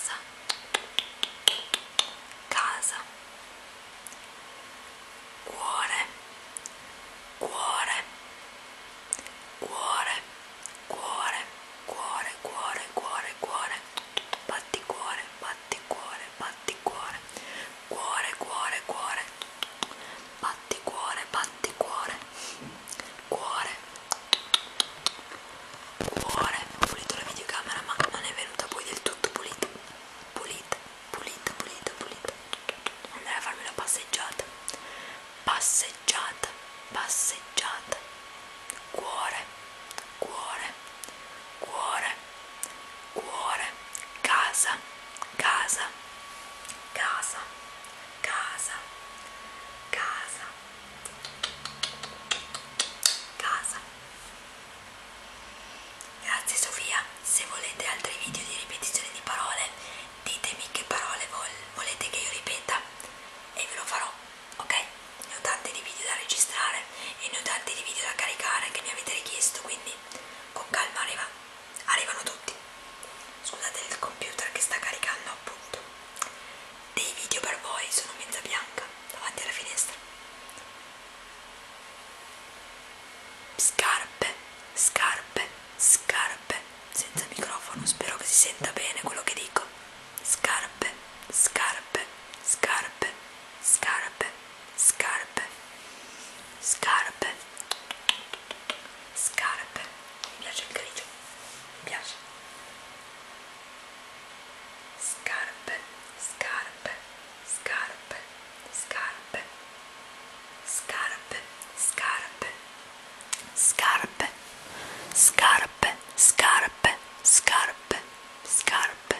casa, casa, cuore, cuore, cuore, cuore, cuore, cuore, cuore, cuore, batti cuore, batti cuore, batti cuore, cuore, cuore, cuore, batti cuore, batti cuore, cuore, cuore. Ho pulito la videocamera ma non è venuta poi del tutto pulita, pulita, pulita, pulita, pulita. Andrei a farmi una passeggiata, passeggiata, passeggiata, cuore, cuore, cuore, cuore, casa, casa, casa, casa, casa, casa. Grazie Sofia, se volete altri video di ripetizione di parole ditemi che parole volete che io ripeta e ve lo farò, ok? Ne ho tanti di video da registrare e ne ho tanti di video da caricare che mi avete richiesto, quindi con calma arrivano tutti. Scusate il computer che sta caricando appunto dei video per voi, sono mezza bianca davanti alla finestra. Scarpe, scarpe, scarpe, senza microfono, spero che si senta bene quello che dico. Scarpe, scarpe, scarpe, scarpe, scarpe, scarpe, scarpe. Mi piace il grigio, mi piace. Scarpe, scarpe, scarpe, scarpe, scarpe, scarpe, scarpe, scarpe, scarpe, scarpe, scarpe,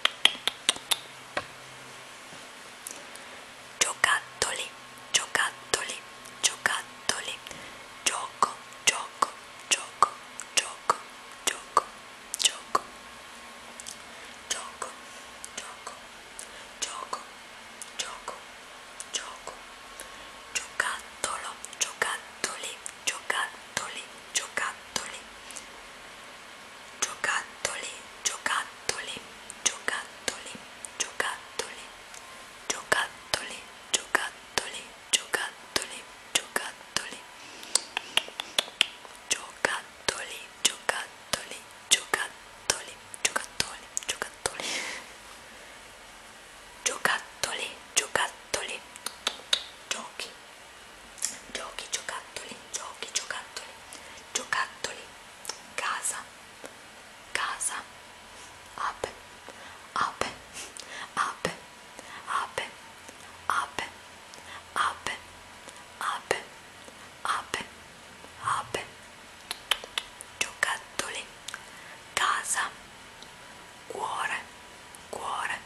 giocattoli, giocattoli, giocattoli, gioco, gioco, gioco, gioco, gioco, gioco, gioco, gioco, gioco, gioco, gioco, giocattolo, giocattoli, giocattoli, giocattoli, giocattoli, giocattoli, giocattoli, giocattoli, giocattoli, giocattoli, giocattoli, giocattoli, giocattoli, giocattoli, giocattoli, giocattoli, giocattoli, giocattoli, giocattoli, giochi, giochi, giocattoli, giochi, giocattoli, giocattoli, casa, casa, ape, ape, ape, ape, ape, ape, ape, ape, ape, giocattoli, casa, cuore, cuore,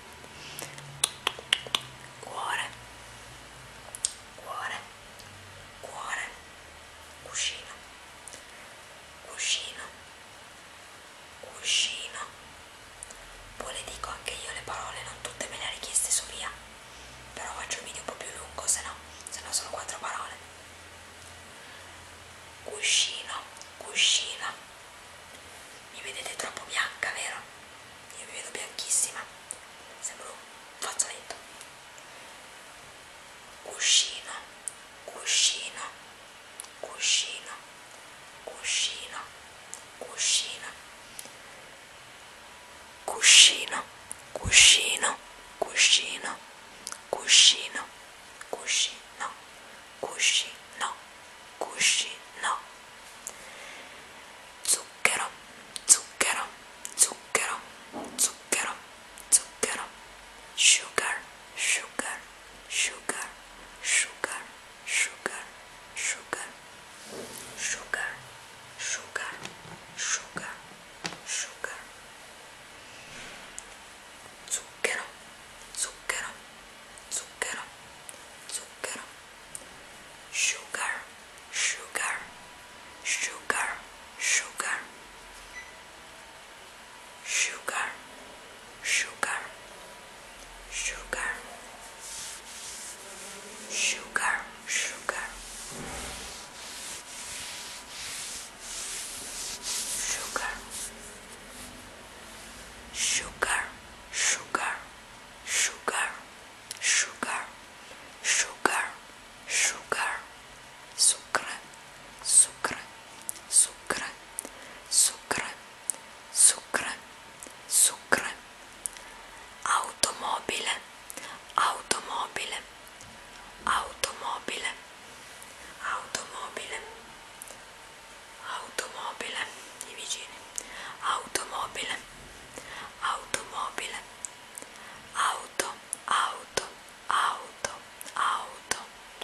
cuore, cuore, cuore, cuscino, cuscino, cuscino. Poi le dico anche io le parole, non tutte me le ha richieste Sofia, però faccio un video un po' più lungo, se no sono 4 parole. Cuscino, cuscino. Mi vedete troppo bianca, vero? Io mi vedo bianchissima, sembro un fazzoletto. Cuscino, cuscino, cuscino, cuscino, cuscino, cuscino, cuscino, cuscino, cuscino, cuscino, cuscino, cuscino, zucchero, zucchero, zucchero, zucchero, zucchero, sugar, sugar, sugar, sugar, sugar, sugar, sugar, sugar, sugar, sugar, zucchero, zucchero, zucchero, zucchero, sugar, sugar, automobile, automobile, auto, auto, auto, auto,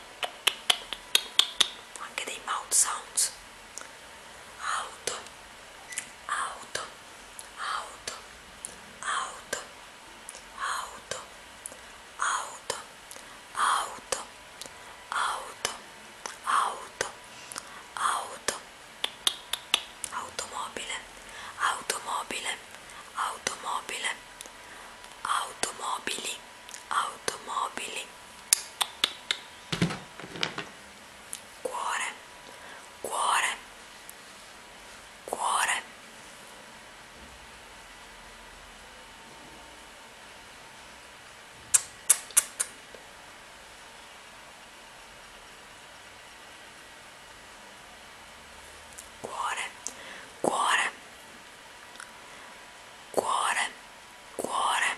anche dei mouth sounds, auto, auto, auto, auto, auto, auto, auto, auto, auto, auto, automobile, automobile, automobile, automobili, automobili, cuore, cuore, cuore, cuore, cuore, cuore, cuore,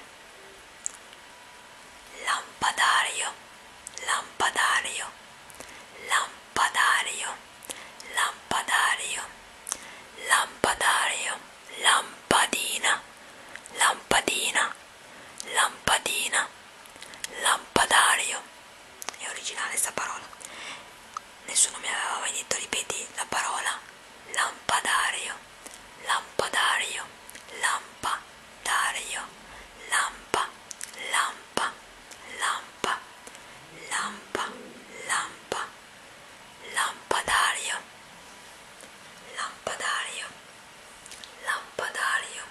lampadario, lampadario, lampadario, lampadario, lampadario, lampadina, lampadina, lampadina, lampadario. È originale sta parola, nessuno mi aveva mai detto ripeti la parola lampadario, lampadario, lampadario, lampa, lampa, lampa, lampa, lampa, lampadario, lampadario, lampadario,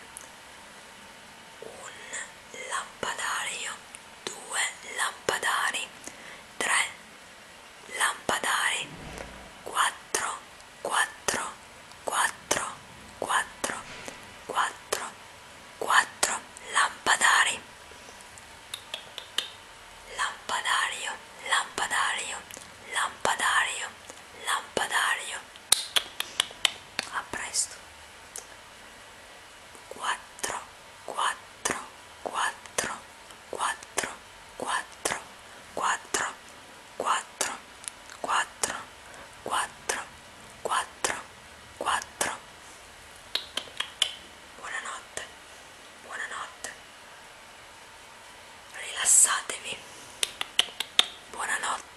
un lampadario, due lampadari, tre lampadari, quattro, quattro, quattro, quattro, quattro, quattro lampadari, lampadario, lampadario, lampadario, lampadario. A presto. Quattro, quattro, quattro, quattro, quattro, quattro, quattro, quattro, quattro, quattro, quattro. Buonanotte, buonanotte, rilassatevi, buonanotte.